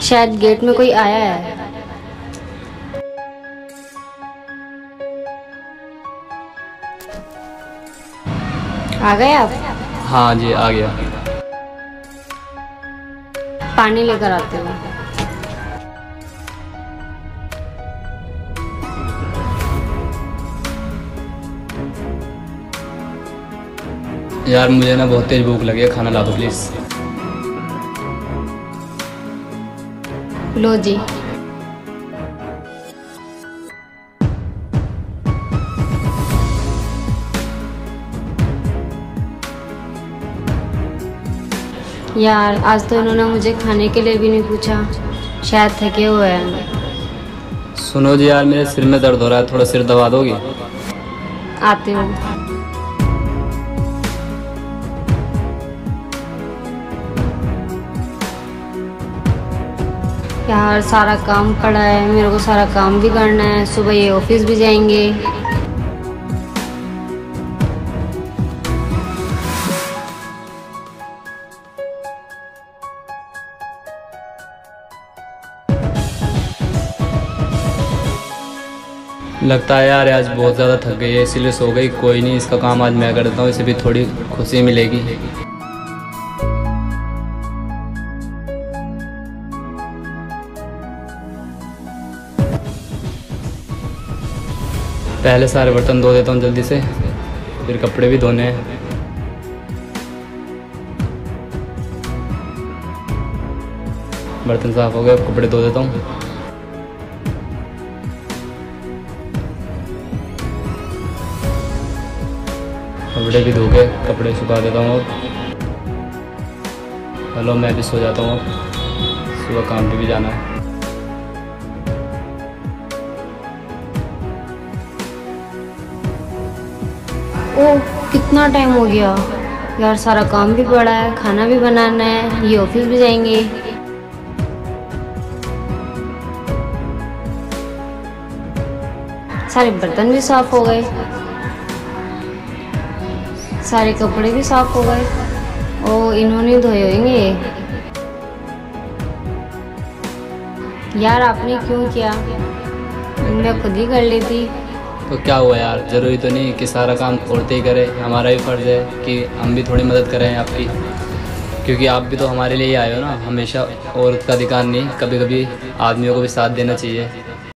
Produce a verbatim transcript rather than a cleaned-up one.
शायद गेट में कोई आया है। आ गए आप? हाँ जी आ गया। पानी लेकर आते हो। यार मुझे ना बहुत तेज भूख लगी है, खाना ला दो प्लीज़। लो जी। यार आज तो इन्होंने मुझे खाने के लिए भी नहीं पूछा, शायद थके हुए हैं। सुनो जी यार, मेरे सिर में दर्द हो रहा है, थोड़ा सिर दबा दोगी? आते हो। यार सारा काम पड़ा है, मेरे को सारा काम भी करना है, सुबह ये ऑफिस भी जाएंगे। लगता है यार आज बहुत ज़्यादा थक गई है इसीलिए सो गई। कोई नहीं, इसका काम आज मैं कर देता हूँ, इसे भी थोड़ी खुशी मिलेगी। पहले सारे बर्तन धो देता हूँ जल्दी से, फिर कपड़े भी धोने हैं। बर्तन साफ हो गए, कपड़े धो देता हूँ। कपड़े भी धो के कपड़े सुखा देता हूँ। चलो मैं भी सो जाता हूँ, सुबह काम पे भी जाना है। ओह कितना टाइम हो गया यार, सारा काम भी पड़ा है, खाना भी बनाना है, ये ऑफिस भी जाएंगे। सारे बर्तन भी साफ हो गए, सारे कपड़े भी साफ हो गए। ओ इन्होंने धोए होंगे। यार आपने क्यों किया, मैं खुद ही कर लेती। तो क्या हुआ यार, ज़रूरी तो नहीं कि सारा काम औरतें ही करें, हमारा भी फ़र्ज़ है कि हम भी थोड़ी मदद करें आपकी, क्योंकि आप भी तो हमारे लिए ही आए हो ना। हमेशा औरत का अधिकार नहीं, कभी कभी आदमियों को भी साथ देना चाहिए।